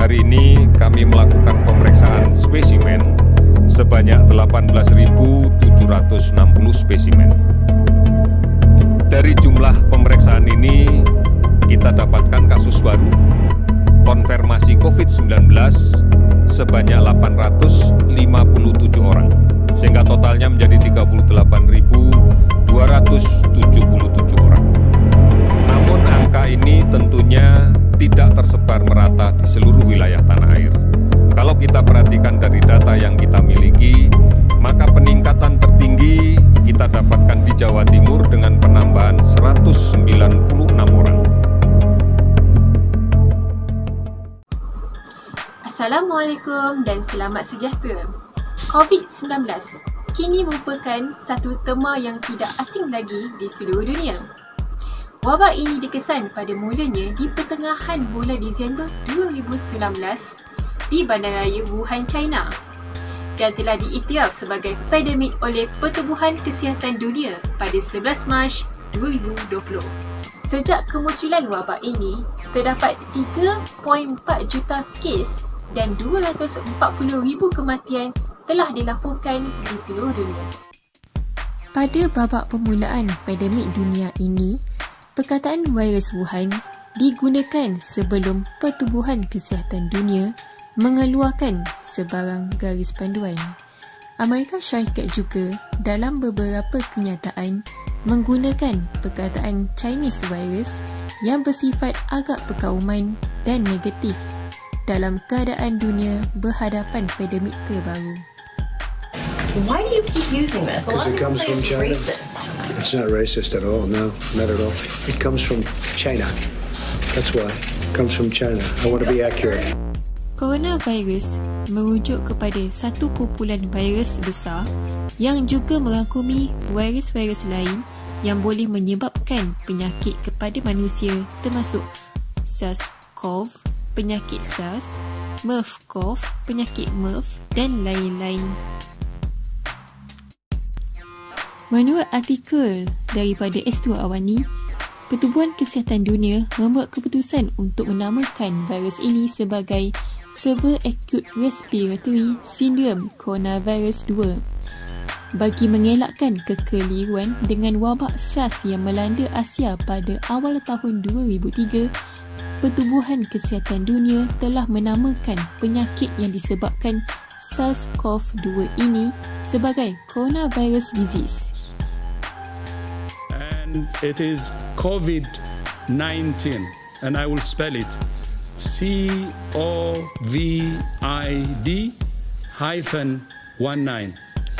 Hari ini kami melakukan pemeriksaan spesimen sebanyak 18.760 spesimen. Dari jumlah pemeriksaan ini, kita dapatkan kasus baru konfirmasi COVID-19 sebanyak 857 orang, sehingga totalnya menjadi 38.277 orang. Namun angka ini tentunya tidak tersebar merata di seluruh wilayah tanah air. Kalau kita perhatikan dari data yang kita miliki, maka peningkatan tertinggi kita dapatkan di Jawa Timur dengan penambahan 196 orang. Assalamualaikum dan selamat sejahtera. COVID-19 kini merupakan satu tema yang tidak asing lagi di seluruh dunia. Wabak ini dikesan pada mulanya di pertengahan bulan Disember 2019 di Bandaraya Wuhan, China dan telah diiktiraf sebagai pandemik oleh Pertubuhan Kesihatan Dunia pada 11 Mac 2020. Sejak kemunculan wabak ini, terdapat 3.4 juta kes dan 240,000 kematian telah dilaporkan di seluruh dunia. Pada babak permulaan pandemik dunia ini, perkataan virus Wuhan digunakan sebelum Pertubuhan Kesihatan Dunia mengeluarkan sebarang garis panduan. Amerika Syarikat juga dalam beberapa kenyataan menggunakan perkataan Chinese virus yang bersifat agak perkauman dan negatif dalam keadaan dunia berhadapan pandemik terbaru. Why do you keep using this? A lot of people say it's China. racist. It's not racist at all. No, not at all. It comes from China. That's why. It comes from China. I want to be accurate. Coronavirus merujuk kepada satu kumpulan virus besar yang juga merangkumi virus-virus lain yang boleh menyebabkan penyakit kepada manusia, termasuk SARS-CoV, penyakit SARS, MERS-CoV, penyakit MERS dan lain-lain. Menurut artikel daripada S2 Awani, Pertubuhan Kesihatan Dunia membuat keputusan untuk menamakan virus ini sebagai Severe Acute Respiratory Syndrome Coronavirus 2 bagi mengelakkan kekeliruan dengan wabak SARS yang melanda Asia pada awal tahun 2003. Pertubuhan Kesihatan Dunia telah menamakan penyakit yang disebabkan SARS-CoV-2 ini sebagai Coronavirus Disease. And it is COVID-19, and I will spell it COVID-19.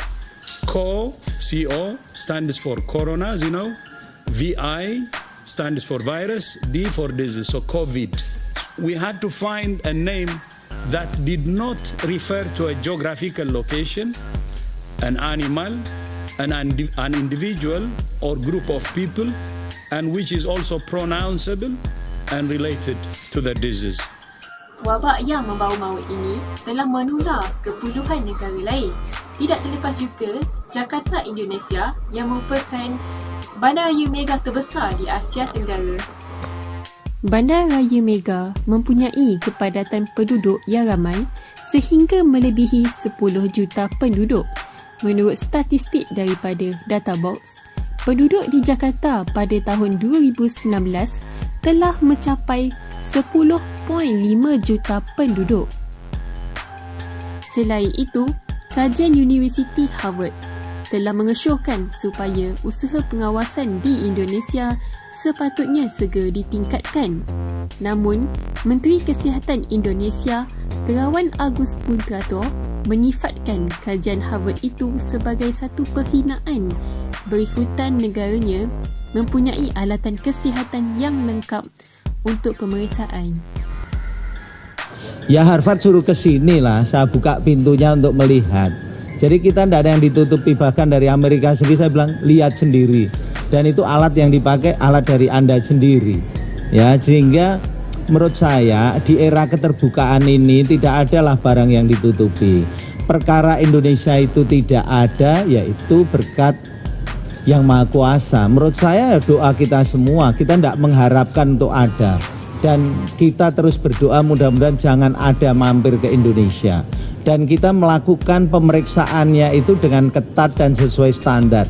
CO stands for corona, as you know. VI stands for virus, D for disease, so COVID. We had to find a name that did not refer to a geographical location, an animal, an individual or group of people, and which is also pronounceable and related to the disease. Wabak yang membawa maut ini telah menular ke puluhan negara lain. Tidak terlepas juga Jakarta, Indonesia yang merupakan bandaraya mega terbesar di Asia Tenggara. Bandaraya mega mempunyai kepadatan penduduk yang ramai sehingga melebihi 10 juta penduduk. Menurut statistik daripada Databox, penduduk di Jakarta pada tahun 2019 telah mencapai 10.5 juta penduduk. Selain itu, kajian Universiti Harvard telah mengesyorkan supaya usaha pengawasan di Indonesia sepatutnya segera ditingkatkan. Namun, Menteri Kesihatan Indonesia Terawan Agus Putrato menyifatkan kajian Harvard itu sebagai satu perhinaan berikutan negaranya mempunyai alatan kesihatan yang lengkap untuk pemeriksaan. Ya Harvard suruh ke sini lah, saya buka pintunya untuk melihat. Jadi kita tidak ada yang ditutupi, bahkan dari Amerika sendiri saya bilang lihat sendiri. Dan itu alat yang dipakai alat dari Anda sendiri. Ya, sehingga menurut saya di era keterbukaan ini tidak adalah barang yang ditutupi. Perkara Indonesia itu tidak ada, yaitu berkat Yang Maha Kuasa. Menurut saya doa kita semua, kita tidak mengharapkan untuk ada. dan kita terus berdoa mudah-mudahan jangan ada mampir ke Indonesia. Dan kita melakukan pemeriksaannya itu dengan ketat dan sesuai standar.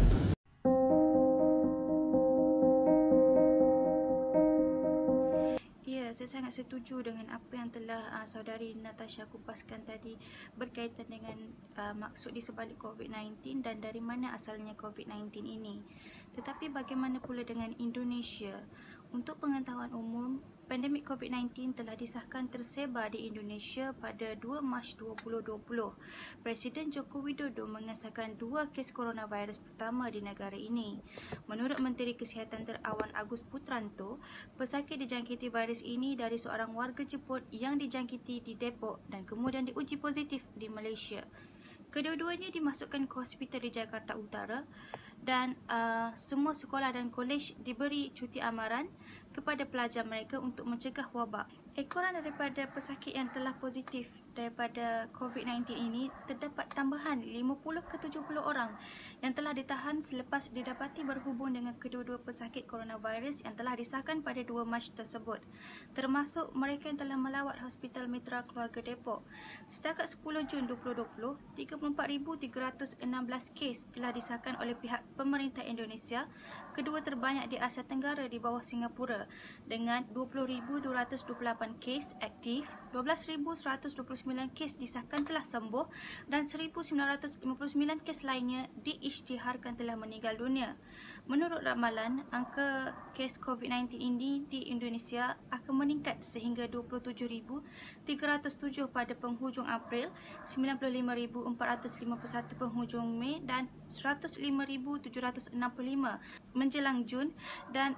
Ya, saya sangat setuju dengan apa yang telah saudari Natasha kupaskan tadi berkaitan dengan maksud di sebalik COVID-19 dan dari mana asalnya COVID-19 ini. Tetapi bagaimana pula dengan Indonesia? Untuk pengetahuan umum, pandemik COVID-19 telah disahkan tersebar di Indonesia pada 2 Mac 2020. Presiden Joko Widodo mengesahkan 2 kes coronavirus pertama di negara ini. Menurut Menteri Kesihatan Terawan Agus Putranto, pesakit dijangkiti virus ini dari seorang warga Jepun yang dijangkiti di Depok dan kemudian diuji positif di Malaysia. Kedua-duanya dimasukkan ke hospital di Jakarta Utara dan semua sekolah dan kolej diberi cuti amaran kepada pelajar mereka untuk mencegah wabak. Ekoran daripada pesakit yang telah positif daripada COVID-19 ini terdapat tambahan 50 ke 70 orang yang telah ditahan selepas didapati berhubung dengan kedua-dua pesakit coronavirus yang telah disahkan pada 2 Mac tersebut, termasuk mereka yang telah melawat Hospital Mitra Keluarga Depok. Setakat 10 Jun 2020, 34,316 kes telah disahkan oleh pihak pemerintah Indonesia, kedua terbanyak di Asia Tenggara di bawah Singapura dengan 20,228 kes aktif, 12,129 kes disahkan telah sembuh dan 1,959 kes lainnya diisytiharkan telah meninggal dunia. Menurut ramalan, angka kes COVID-19 ini di Indonesia akan meningkat sehingga 27,307 pada penghujung April, 95,451 penghujung Mei dan 105,765 menjelang Jun dan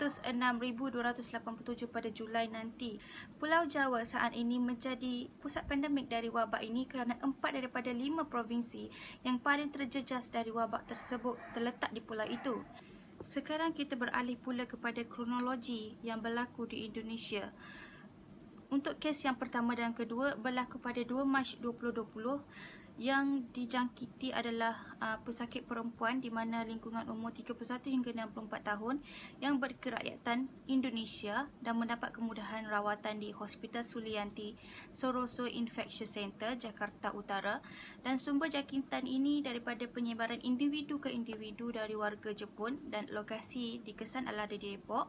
106,287 pada Julai nanti. Pulau Jawa saat ini menjadi pusat pandemik dari wabak ini kerana 4 daripada 5 provinsi yang paling terjejas dari wabak tersebut terletak di pulau itu. Sekarang kita beralih pula kepada kronologi yang berlaku di Indonesia. Untuk kes yang pertama dan kedua berlaku pada 2 Mac 2020. Yang dijangkiti adalah pesakit perempuan di mana lingkungan umur 31 hingga 64 tahun yang berkerakyatan Indonesia dan mendapat kemudahan rawatan di Hospital Sulianti Soroso Infectious Center, Jakarta Utara, dan sumber jangkitan ini daripada penyebaran individu ke individu dari warga Jepun dan lokasi dikesan adalah di Depok.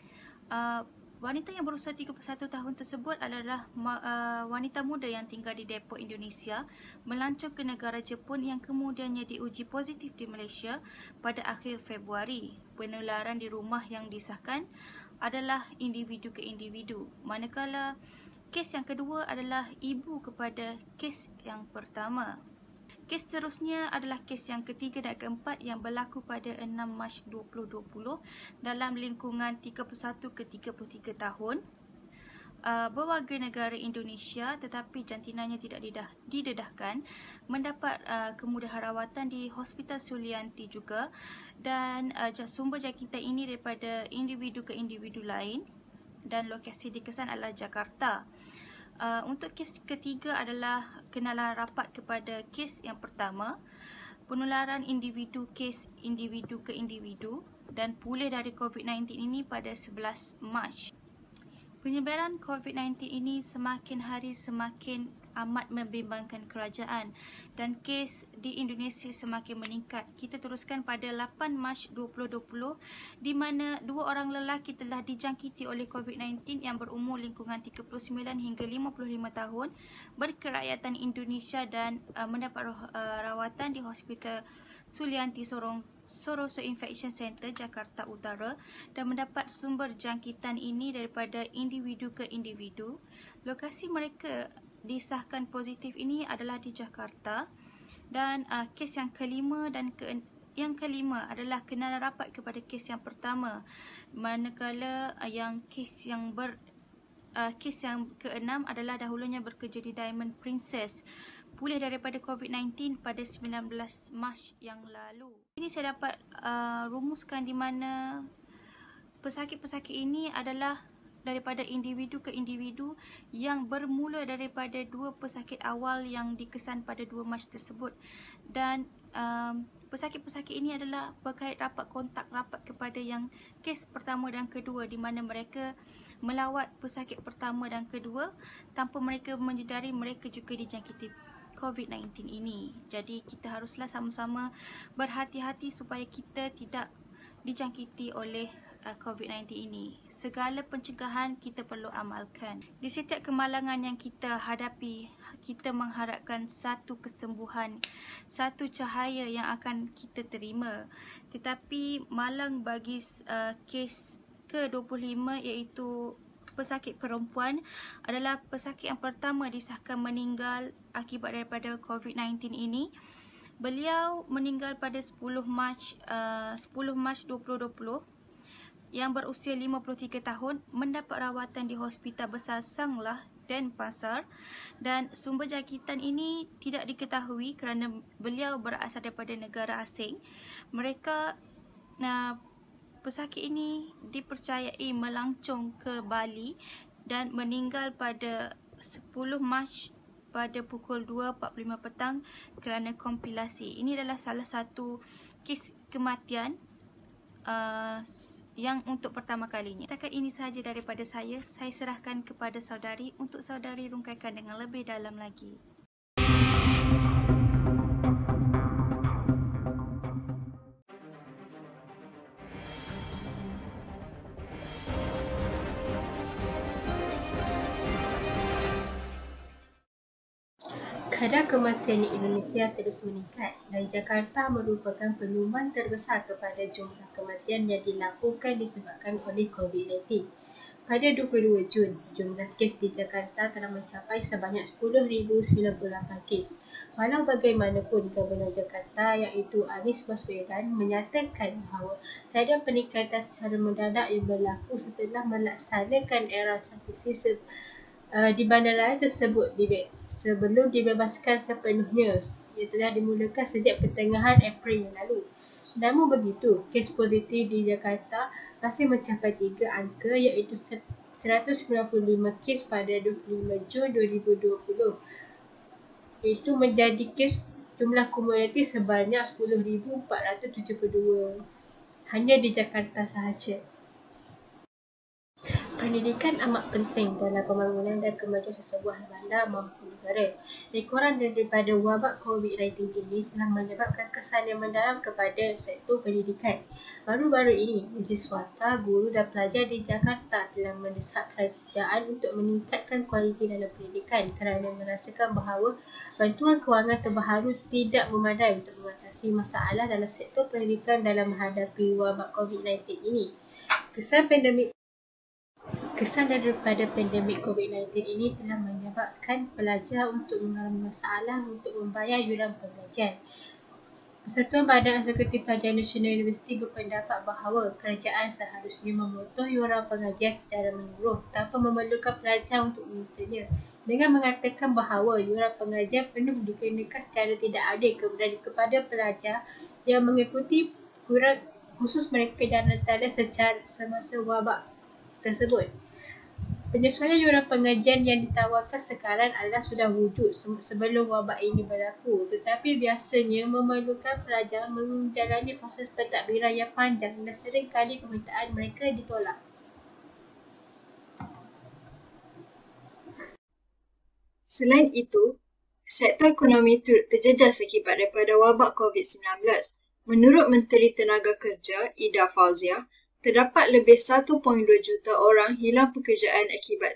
Wanita yang berusia 31 tahun tersebut adalah wanita muda yang tinggal di Depok, Indonesia, melancong ke negara Jepun yang kemudiannya diuji positif di Malaysia pada akhir Februari. Penularan di rumah yang disahkan adalah individu ke individu. Manakala kes yang kedua adalah ibu kepada kes yang pertama. Kes seterusnya adalah kes yang ketiga dan keempat yang berlaku pada 6 Mac 2020 dalam lingkungan 31 ke 33 tahun. Berwarga negara Indonesia tetapi jantinanya tidak didedahkan, mendapat kemudahan rawatan di Hospital Sulianti juga, dan sumber jangkitan ini daripada individu ke individu lain dan lokasi dikesan adalah Jakarta. Untuk kes ketiga adalah kenalan rapat kepada kes yang pertama, penularan individu kes individu ke individu dan pulih dari COVID-19 ini pada 11 Mac. Penyebaran COVID-19 ini semakin hari semakin amat membimbangkan kerajaan dan kes di Indonesia semakin meningkat. Kita teruskan pada 8 Mac 2020 di mana 2 orang lelaki telah dijangkiti oleh COVID-19 yang berumur lingkungan 39 hingga 55 tahun, berkerakyatan Indonesia dan mendapat rawatan di Hospital Sulianti Soroso Infection Center, Jakarta Utara, dan mendapat sumber jangkitan ini daripada individu ke individu. Lokasi mereka disahkan positif ini adalah di Jakarta, dan kes yang kelima dan yang kelima adalah kenalan rapat kepada kes yang pertama, manakala yang kes yang keenam adalah dahulunya bekerja di Diamond Princess, pulih daripada COVID-19 pada 19 Mac yang lalu. Ini saya dapat rumuskan di mana pesakit-pesakit ini adalah daripada individu ke individu yang bermula daripada 2 pesakit awal yang dikesan pada 2 Mac tersebut, dan pesakit-pesakit ini adalah berkait rapat kontak rapat kepada yang kes pertama dan kedua di mana mereka melawat pesakit pertama dan kedua tanpa mereka menyedari mereka juga dijangkiti COVID-19 ini. Jadi kita haruslah sama-sama berhati-hati supaya kita tidak dijangkiti oleh COVID-19 ini. Segala pencegahan kita perlu amalkan. Di setiap kemalangan yang kita hadapi, kita mengharapkan satu kesembuhan, satu cahaya yang akan kita terima. Tetapi malang bagi kes ke-25 iaitu pesakit perempuan adalah pesakit yang pertama disahkan meninggal akibat daripada COVID-19 ini. Beliau meninggal pada 10 Mac 2020 yang berusia 53 tahun, mendapat rawatan di Hospital Besar Sanglah, Denpasar, dan sumber jangkitan ini tidak diketahui kerana beliau berasal daripada negara asing. Pesakit ini dipercayai melancong ke Bali dan meninggal pada 10 Mac pada pukul 2.45 petang kerana komplikasi. Ini adalah salah satu kes kematian yang untuk pertama kalinya. Setakat ini sahaja daripada saya. Saya serahkan kepada saudari untuk saudari rungkaikan dengan lebih dalam lagi. Kadar kematian di Indonesia terus meningkat dan Jakarta merupakan penyumbang terbesar kepada jumlah kematian yang dilaporkan disebabkan oleh COVID-19. Pada 22 Jun, jumlah kes di Jakarta telah mencapai sebanyak 10,098 kes. Walau bagaimanapun, Gubernur Jakarta iaitu Anies Baswedan menyatakan bahawa tiada peningkatan secara mendadak yang berlaku setelah melaksanakan era transisi di bandar tersebut sebelum dibebaskan sepenuhnya yang telah dimulakan sejak pertengahan April yang lalu. Namun begitu, kes positif di Jakarta masih mencapai 3 angka iaitu 195 kes pada 25 Jun 2020. Itu menjadi kes jumlah kumulatif sebanyak 10,472 hanya di Jakarta sahaja. Pendidikan amat penting dalam pembangunan dan kemajuan sesebuah bandar maupun negara. Ekoran daripada wabak COVID-19 ini telah menyebabkan kesan yang mendalam kepada sektor pendidikan. Baru-baru ini, Menteri Swata, guru dan pelajar di Jakarta telah mendesak kerajaan untuk meningkatkan kualiti dalam pendidikan kerana merasakan bahawa bantuan kewangan terbaru tidak memadai untuk mengatasi masalah dalam sektor pendidikan dalam menghadapi wabak COVID-19 ini. Kesan daripada pandemik COVID-19 ini telah menyebabkan pelajar untuk mengalami masalah untuk membayar yuran pengajian. Persatuan Badan Eksekutif Pelajar Nasional Universiti berpendapat bahawa kerajaan seharusnya memotong yuran pengajian secara menyeluruh tanpa memerlukan pelajar untuk memintanya, dengan mengatakan bahawa yuran pengajian penuh dikenakan secara tidak adil kepada pelajar yang mengikuti kuliah khusus mereka dalam talian secara semasa wabak tersebut. Penyesuaian yuran pengajian yang ditawarkan sekarang adalah sudah wujud sebelum wabak ini berlaku, tetapi biasanya memerlukan pelajar menjalani proses pentadbiran yang panjang dan sering kali permintaan mereka ditolak. Selain itu, sektor ekonomi turut terjejas akibat daripada wabak COVID-19. Menurut Menteri Tenaga Kerja Ida Fauzia, terdapat lebih 1.2 juta orang hilang pekerjaan akibat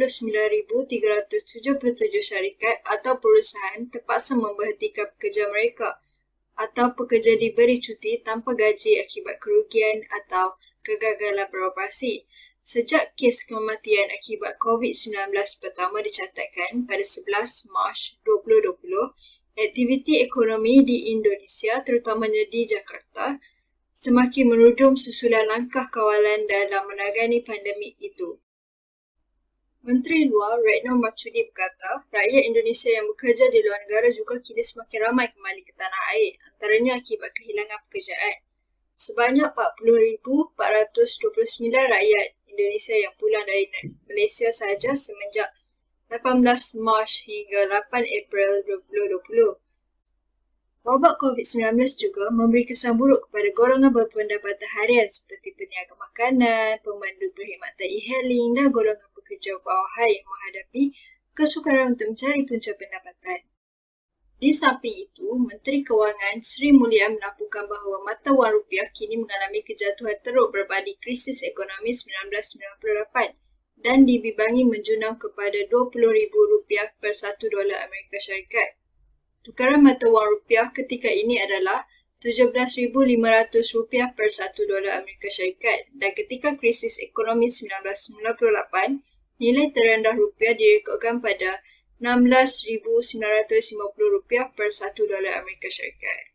39,377 syarikat atau perusahaan terpaksa memberhentikan pekerja mereka atau pekerja diberi cuti tanpa gaji akibat kerugian atau kegagalan beroperasi. Sejak kes kematian akibat COVID-19 pertama dicatatkan pada 11 Mac 2020, aktiviti ekonomi di Indonesia terutamanya di Jakarta semakin menudum susulan langkah kawalan dalam menangani pandemik itu. Menteri Luar Retno Marsudi berkata, rakyat Indonesia yang bekerja di luar negara juga kini semakin ramai kembali ke tanah air, antaranya akibat kehilangan pekerjaan. Sebanyak 40,429 rakyat Indonesia yang pulang dari Malaysia sahaja semenjak 18 Mac hingga 8 April 2020. Wabak COVID-19 juga memberi kesan buruk kepada golongan berpendapatan harian seperti peniaga makanan, pemandu perkhidmatan e-hailing dan golongan pekerja bawahan yang menghadapi kesukaran untuk mencari punca pendapatan. Di samping itu, Menteri Kewangan Sri Mulia melaporkan bahawa mata wang rupiah kini mengalami kejatuhan teruk berbanding krisis ekonomi 1998 dan dibimbang menjunam kepada RM20,000 per $1 Amerika Syarikat. Tukaran mata wang rupiah ketika ini adalah RM17,500 per $1 Amerika Syarikat dan ketika krisis ekonomi 1998, nilai terendah rupiah direkodkan pada RM16,950 per $1 Amerika Syarikat.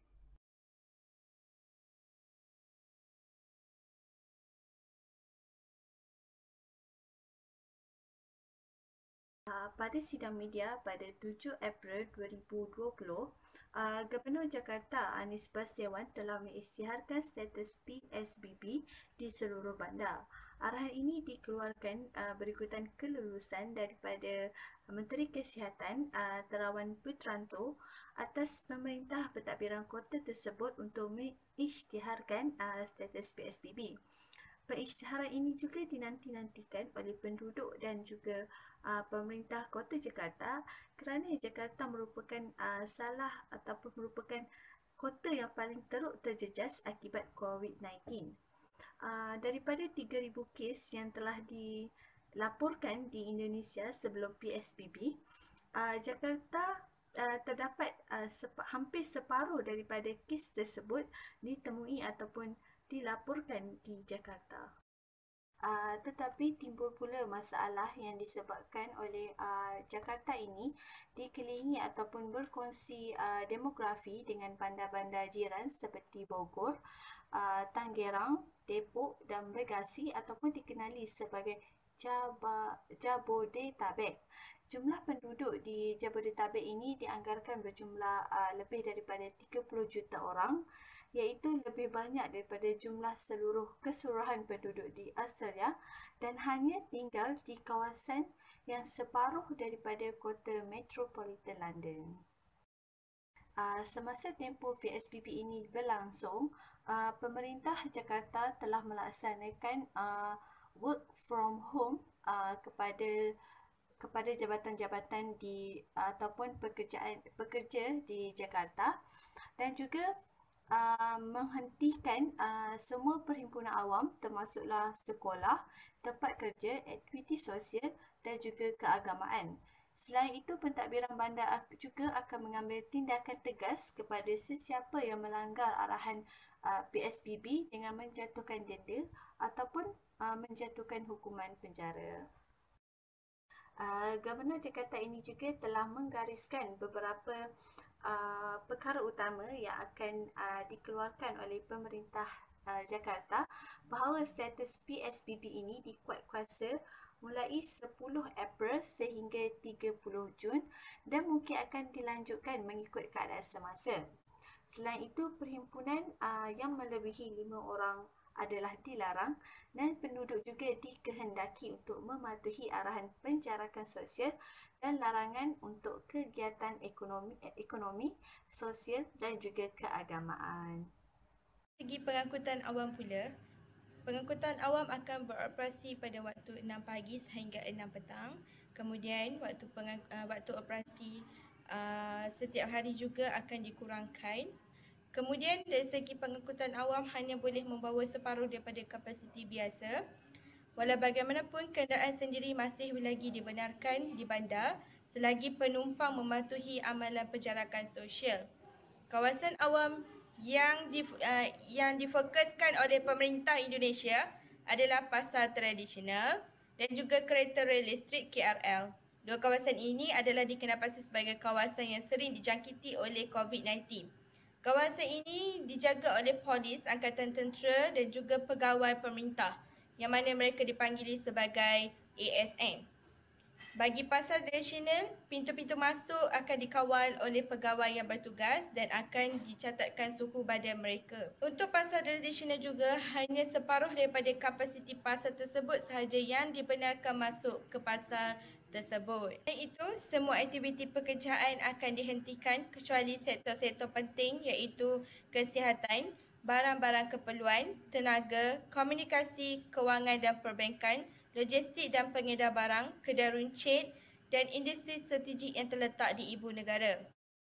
Pada sidang media pada 7 April 2020, Gubernur Jakarta Anies Baswedan telah mengisytiharkan status PSBB di seluruh bandar. Arahan ini dikeluarkan berikutan kelulusan daripada Menteri Kesihatan Terawan Putranto atas pemerintah pentadbiran kota tersebut untuk mengisytiharkan status PSBB. Pengisytiharan ini juga dinanti-nantikan oleh penduduk dan juga pemerintah Kota Jakarta kerana Jakarta merupakan salah ataupun merupakan kota yang paling teruk terjejas akibat COVID-19. Daripada 3,000 kes yang telah dilaporkan di Indonesia sebelum PSBB, Jakarta terdapat hampir separuh daripada kes tersebut ditemui ataupun dilaporkan di Jakarta. Tetapi timbul pula masalah yang disebabkan oleh Jakarta ini dikelilingi ataupun berkongsi demografi dengan bandar-bandar jiran seperti Bogor, Tangerang, Depok dan Bekasi ataupun dikenali sebagai Jabodetabek. Jumlah penduduk di Jabodetabek ini dianggarkan berjumlah lebih daripada 30 juta orang, iaitu lebih banyak daripada jumlah keseluruhan penduduk di Australia dan hanya tinggal di kawasan yang separuh daripada kota metropolitan London. Semasa tempoh PSBB ini berlangsung, pemerintah Jakarta telah melaksanakan work from home kepada jabatan-jabatan ataupun pekerja di Jakarta dan juga menghentikan semua perhimpunan awam termasuklah sekolah, tempat kerja, aktiviti sosial dan juga keagamaan. Selain itu, pentadbiran bandar juga akan mengambil tindakan tegas kepada sesiapa yang melanggar arahan PSBB dengan menjatuhkan denda ataupun menjatuhkan hukuman penjara. Gubernur Jakarta ini juga telah menggariskan beberapa perkara utama yang akan dikeluarkan oleh pemerintah Jakarta bahawa status PSBB ini dikuatkuasa mulai 10 April sehingga 30 Jun dan mungkin akan dilanjutkan mengikut keadaan semasa. Selain itu, perhimpunan yang melebihi 5 orang adalah dilarang dan penduduk juga dikehendaki untuk mematuhi arahan penjarakan sosial dan larangan untuk kegiatan ekonomi, sosial dan juga keagamaan. Segi pengangkutan awam pula, pengangkutan awam akan beroperasi pada waktu 6 pagi sehingga 6 petang. Kemudian waktu operasi setiap hari juga akan dikurangkan. Kemudian dari segi pengangkutan awam hanya boleh membawa separuh daripada kapasiti biasa. Walau bagaimanapun, kenderaan sendiri masih lagi dibenarkan di bandar selagi penumpang mematuhi amalan penjarakan sosial. Kawasan awam yang difokuskan oleh pemerintah Indonesia adalah pasar tradisional dan juga kereta rel listrik KRL. Dua kawasan ini adalah dikenal sebagai kawasan yang sering dijangkiti oleh COVID-19. Kawasan ini dijaga oleh polis, angkatan tentera dan juga pegawai pemerintah yang mana mereka dipanggili sebagai ASN. Bagi pasar tradisional, pintu-pintu masuk akan dikawal oleh pegawai yang bertugas dan akan dicatatkan suhu badan mereka. Untuk pasar tradisional juga, hanya separuh daripada kapasiti pasar tersebut sahaja yang dibenarkan masuk ke pasar tersebut. Selain itu, semua aktiviti pekerjaan akan dihentikan kecuali sektor-sektor penting iaitu kesihatan, barang-barang keperluan, tenaga, komunikasi, kewangan dan perbankan, logistik dan pengedar barang, kedai runcit dan industri strategik yang terletak di ibu negara.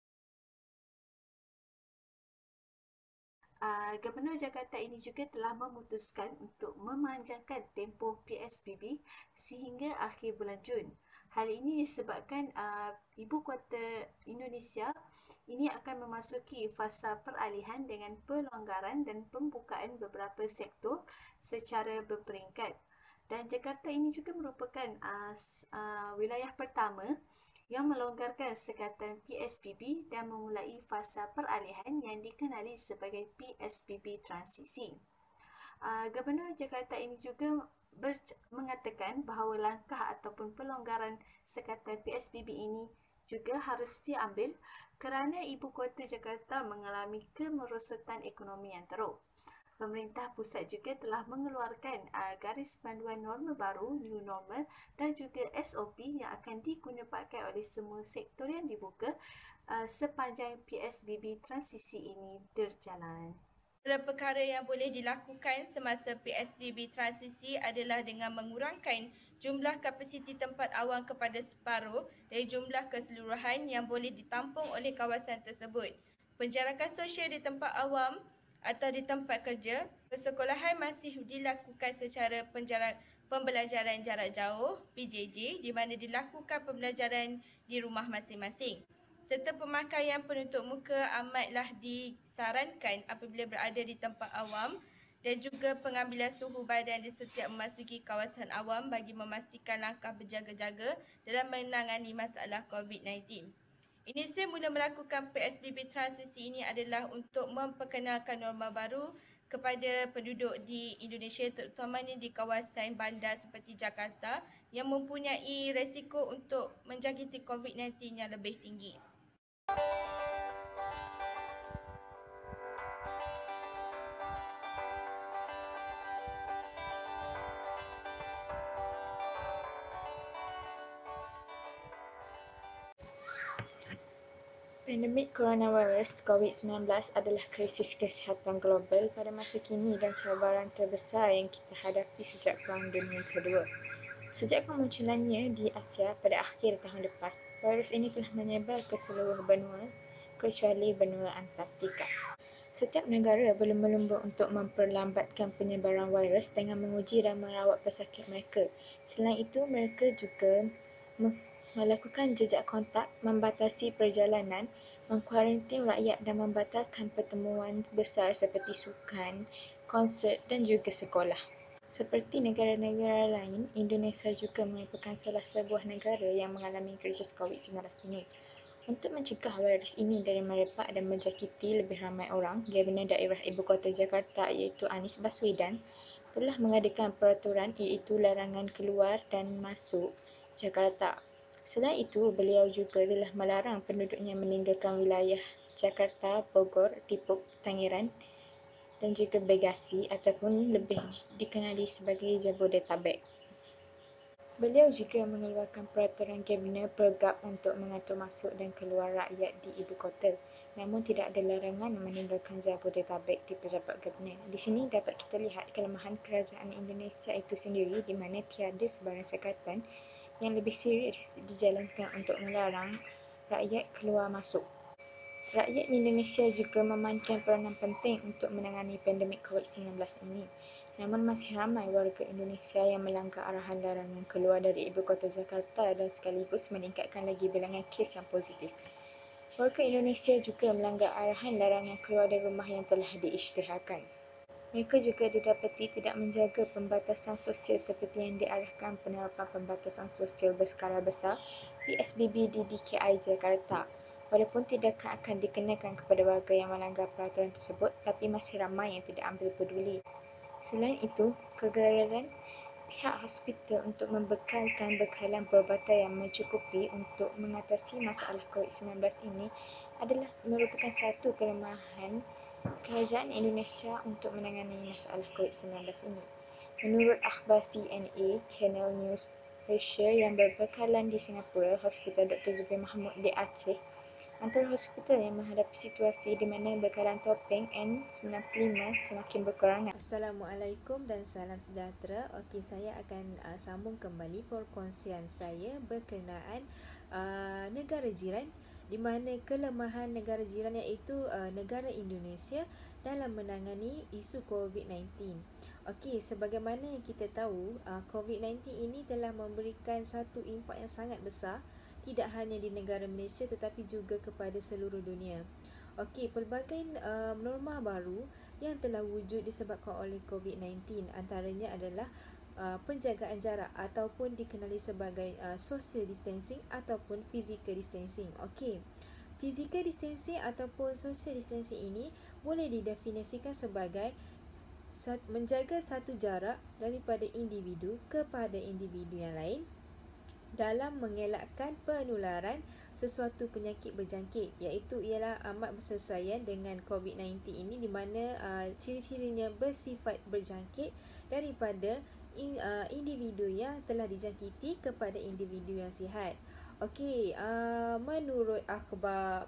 Gubernur Jakarta ini juga telah memutuskan untuk memanjangkan tempoh PSBB sehingga akhir bulan Jun. Hal ini disebabkan ibu kota Indonesia ini akan memasuki fasa peralihan dengan pelonggaran dan pembukaan beberapa sektor secara berperingkat. Dan Jakarta ini juga merupakan wilayah pertama yang melonggarkan sekatan PSBB dan memulai fasa peralihan yang dikenali sebagai PSBB transisi. Gubernur Jakarta ini juga mengatakan bahawa langkah ataupun pelonggaran sekatan PSBB ini juga harus diambil kerana ibu kota Jakarta mengalami kemerosotan ekonomi yang teruk. Pemerintah pusat juga telah mengeluarkan garis panduan norma baru, New Normal dan juga SOP yang akan digunapakai oleh semua sektor yang dibuka sepanjang PSBB transisi ini berjalan. Antara perkara yang boleh dilakukan semasa PSBB transisi adalah dengan mengurangkan jumlah kapasiti tempat awam kepada separuh dari jumlah keseluruhan yang boleh ditampung oleh kawasan tersebut. Penjarakan sosial di tempat awam atau di tempat kerja, persekolahan masih dilakukan secara pembelajaran jarak jauh (PJJ) di mana dilakukan pembelajaran di rumah masing-masing. Serta pemakaian penutup muka amatlah disarankan apabila berada di tempat awam dan juga pengambilan suhu badan di setiap memasuki kawasan awam bagi memastikan langkah berjaga-jaga dalam menangani masalah COVID-19. Indonesia mula melakukan PSBB transisi ini adalah untuk memperkenalkan norma baru kepada penduduk di Indonesia, terutamanya di kawasan bandar seperti Jakarta yang mempunyai resiko untuk menjangkiti COVID-19 yang lebih tinggi. Pandemik coronavirus COVID-19 adalah krisis kesihatan global pada masa kini dan cabaran terbesar yang kita hadapi sejak Perang Dunia Kedua. Sejak kemunculannya di Asia pada akhir tahun lepas, virus ini telah menyebar ke seluruh benua kecuali benua Antartika. Setiap negara belum berlumba untuk memperlambatkan penyebaran virus dengan menguji dan merawat pesakit mereka. Selain itu, mereka juga melakukan jejak kontak, membatasi perjalanan, mengkuarantin rakyat dan membatalkan pertemuan besar seperti sukan, konsert dan juga sekolah. Seperti negara-negara lain, Indonesia juga merupakan salah sebuah negara yang mengalami krisis COVID-19 ini. Untuk mencegah virus ini dari merebak dan menjangkiti lebih ramai orang, Gubernur Daerah Ibu Kota Jakarta iaitu Anies Baswedan telah mengadakan peraturan iaitu larangan keluar dan masuk Jakarta. Selain itu, beliau juga telah melarang penduduknya meninggalkan wilayah Jakarta, Bogor, Depok, Tangerang dan juga Bekasi ataupun lebih dikenali sebagai Jabodetabek. Beliau juga mengeluarkan peraturan Kabinet Pergab untuk mengatur masuk dan keluar rakyat di ibu kota. Namun tidak ada larangan meninggalkan Jabodetabek di pejabat Kabinet. Di sini dapat kita lihat kelemahan kerajaan Indonesia itu sendiri di mana tiada sebarang sekatan yang lebih serius dijalankan untuk melarang rakyat keluar masuk. Rakyat Indonesia juga memainkan peranan penting untuk menangani pandemik COVID-19 ini. Namun masih ramai warga Indonesia yang melanggar arahan larangan keluar dari ibu kota Jakarta dan sekaligus meningkatkan lagi bilangan kes yang positif. Warga Indonesia juga melanggar arahan larangan keluar dari rumah yang telah diisytiharkan. Mereka juga didapati tidak menjaga pembatasan sosial seperti yang diarahkan penerapan pembatasan sosial berskala besar PSBB di DKI Jakarta. Walaupun tindakan akan dikenakan kepada warga yang melanggar peraturan tersebut, tapi masih ramai yang tidak ambil peduli. Selain itu, kegagalan pihak hospital untuk membekalkan bekalan perubatan yang mencukupi untuk mengatasi masalah COVID-19 ini adalah merupakan satu kelemahan kerajaan Indonesia untuk menangani masalah COVID-19 ini. Menurut akhbar CNA, Channel News Malaysia yang berbekalan di Singapura, Hospital Dr. Zubir Mahmud di Aceh, antara hospital yang menghadapi situasi di mana bekalan topeng N95 semakin berkurangan. Assalamualaikum dan salam sejahtera. Okey, saya akan sambung kembali perkongsian saya berkenaan negara jiran, di mana kelemahan negara jiran iaitu negara Indonesia dalam menangani isu COVID-19. Okey, sebagaimana yang kita tahu, COVID-19 ini telah memberikan satu impak yang sangat besar, tidak hanya di negara Malaysia tetapi juga kepada seluruh dunia. Okey, pelbagai norma baru yang telah wujud disebabkan oleh COVID-19, antaranya adalah penjagaan jarak ataupun dikenali sebagai social distancing ataupun physical distancing. Okey, physical distancing ataupun social distancing ini boleh didefinisikan sebagai menjaga satu jarak daripada individu kepada individu yang lain dalam mengelakkan penularan sesuatu penyakit berjangkit, iaitu ialah amat bersesuaian dengan COVID-19 ini, di mana ciri-cirinya bersifat berjangkit daripada individu yang telah dijangkiti kepada individu yang sihat. Okey, menurut akhbar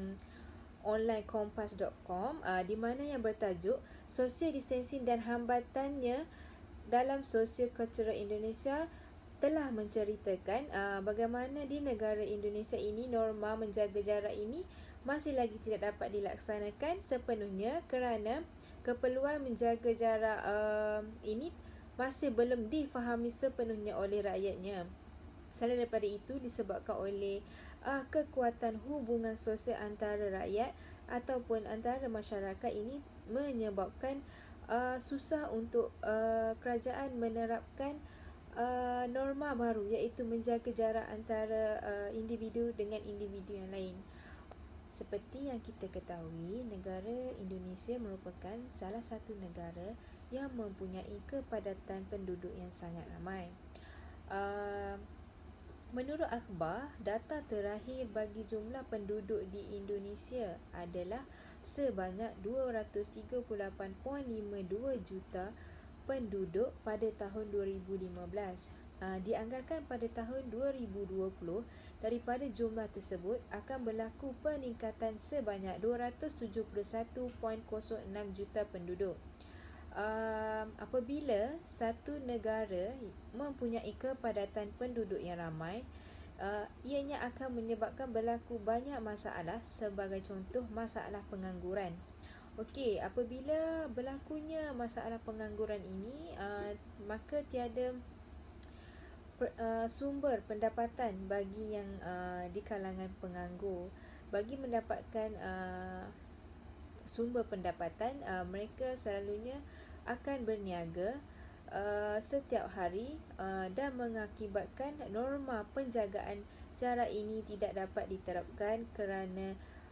onlinekompas.com, di mana yang bertajuk Social Distancing dan Hambatannya dalam Sosio-Kultural Indonesia, telah menceritakan bagaimana di negara Indonesia ini norma menjaga jarak ini masih lagi tidak dapat dilaksanakan sepenuhnya kerana keperluan menjaga jarak ini masih belum difahami sepenuhnya oleh rakyatnya. Selain daripada itu, disebabkan oleh kekuatan hubungan sosial antara rakyat ataupun antara masyarakat ini menyebabkan susah untuk kerajaan menerapkan norma baru, iaitu menjaga jarak antara individu dengan individu yang lain. Seperti yang kita ketahui, negara Indonesia merupakan salah satu negara yang mempunyai kepadatan penduduk yang sangat ramai. Menurut akhbar, data terakhir bagi jumlah penduduk di Indonesia adalah sebanyak 238.52 juta penduduk pada tahun 2015. Dianggarkan pada tahun 2020 daripada jumlah tersebut akan berlaku peningkatan sebanyak 271.06 juta penduduk. Apabila satu negara mempunyai kepadatan penduduk yang ramai, ianya akan menyebabkan berlaku banyak masalah, sebagai contoh masalah pengangguran. Okey, apabila berlakunya masalah pengangguran ini, maka tiada sumber pendapatan bagi yang di kalangan penganggur. Bagi mendapatkan sumber pendapatan, mereka selalunya akan berniaga setiap hari dan mengakibatkan norma penjagaan jarak ini tidak dapat diterapkan kerana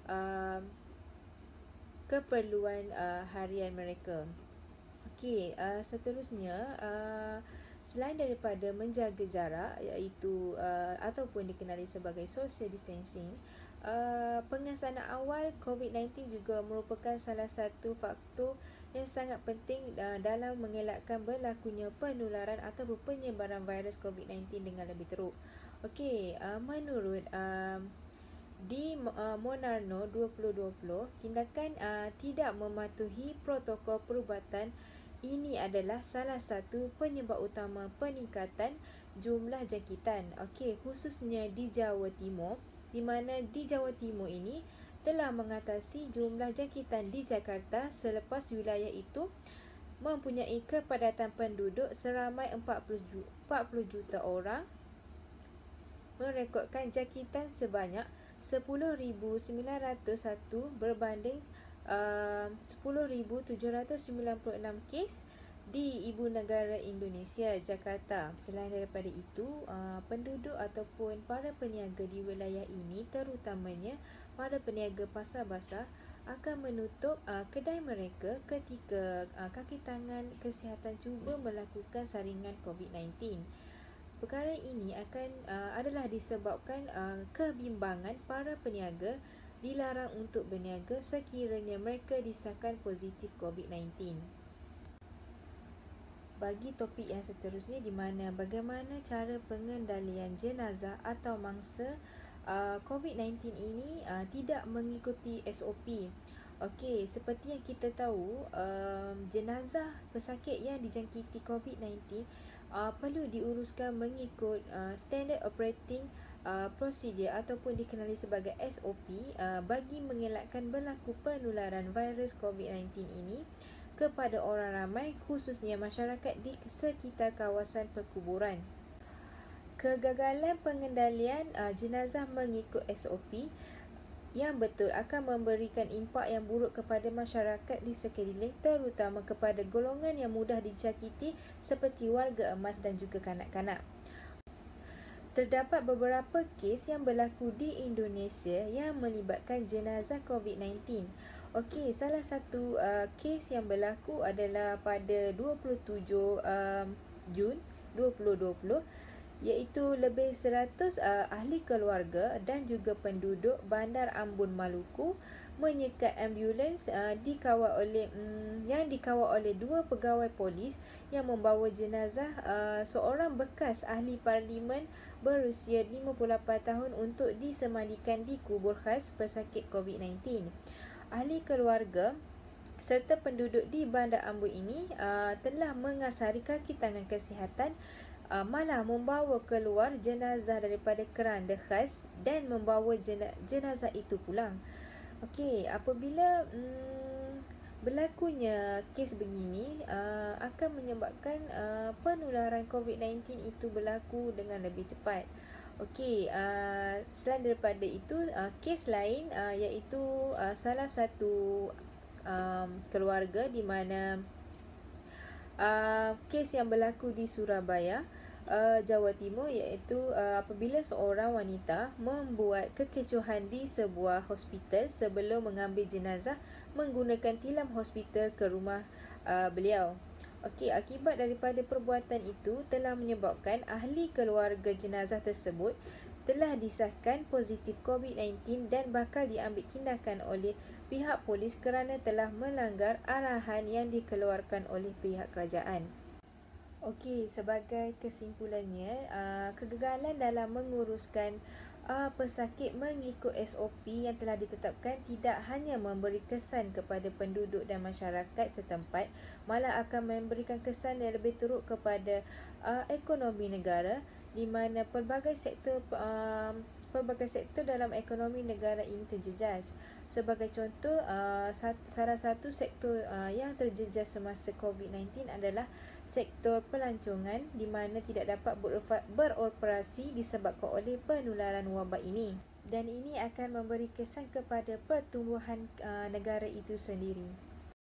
keperluan harian mereka. Okey, seterusnya, selain daripada menjaga jarak, iaitu ataupun dikenali sebagai social distancing, pengesanan awal COVID-19 juga merupakan salah satu faktor yang sangat penting dalam mengelakkan berlakunya penularan atau penyebaran virus COVID-19 dengan lebih teruk. Okey, menurut di Monarno 2020, tindakan tidak mematuhi protokol perubatan ini adalah salah satu penyebab utama peningkatan jumlah jangkitan. Okey, khususnya di Jawa Timur, di mana di Jawa Timur ini telah mengatasi jumlah jangkitan di Jakarta selepas wilayah itu mempunyai kepadatan penduduk seramai 40 juta orang, merekodkan jangkitan sebanyak 10,901 berbanding 10,796 kes di ibu negara Indonesia, Jakarta. Selain daripada itu, penduduk ataupun para peniaga di wilayah ini, terutamanya para peniaga pasar basah, akan menutup kedai mereka ketika kaki tangan kesihatan cuba melakukan saringan COVID-19. Perkara ini adalah disebabkan kebimbangan para peniaga dilarang untuk berniaga sekiranya mereka disahkan positif COVID-19. bagi topik yang seterusnya, di mana bagaimana cara pengendalian jenazah atau mangsa COVID-19 ini tidak mengikuti SOP. Okey, seperti yang kita tahu, jenazah pesakit yang dijangkiti COVID-19 perlu diuruskan mengikut Standard Operating Procedure ataupun dikenali sebagai SOP bagi mengelakkan berlaku penularan virus COVID-19 ini kepada orang ramai, khususnya masyarakat di sekitar kawasan perkuburan. Kegagalan pengendalian jenazah mengikut SOP yang betul akan memberikan impak yang buruk kepada masyarakat di sekeliling, terutama kepada golongan yang mudah dijangkiti seperti warga emas dan juga kanak-kanak. Terdapat beberapa kes yang berlaku di Indonesia yang melibatkan jenazah COVID-19. Okey, salah satu kes yang berlaku adalah pada 27 Jun 2020, iaitu lebih 100 ahli keluarga dan juga penduduk Bandar Ambon, Maluku menyekat ambulans yang dikawal oleh dua pegawai polis yang membawa jenazah seorang bekas ahli parlimen berusia 58 tahun untuk disemandikan di kubur khas pesakit COVID-19. Ahli keluarga serta penduduk di Bandar Ambon ini telah mengasari kaki tangan kesihatan, malah membawa keluar jenazah daripada keranda khas dan membawa jenazah itu pulang. Okey, apabila berlakunya kes begini akan menyebabkan penularan COVID-19 itu berlaku dengan lebih cepat. Okey, selain daripada itu, kes lain iaitu salah satu keluarga di mana kes yang berlaku di Surabaya, Jawa Timur, iaitu apabila seorang wanita membuat kekecohan di sebuah hospital sebelum mengambil jenazah menggunakan tilam hospital ke rumah beliau. Okey, akibat daripada perbuatan itu telah menyebabkan ahli keluarga jenazah tersebut telah disahkan positif COVID-19 dan bakal diambil tindakan oleh pihak polis kerana telah melanggar arahan yang dikeluarkan oleh pihak kerajaan. Okey, sebagai kesimpulannya, kegagalan dalam menguruskan pesakit mengikut SOP yang telah ditetapkan tidak hanya memberi kesan kepada penduduk dan masyarakat setempat, malah akan memberikan kesan yang lebih teruk kepada ekonomi negara, di mana pelbagai sektor dalam ekonomi negara ini terjejas. Sebagai contoh, salah satu sektor yang terjejas semasa COVID-19 adalah sektor pelancongan, di mana tidak dapat beroperasi disebabkan oleh penularan wabak ini. Dan ini akan memberi kesan kepada pertumbuhan negara itu sendiri.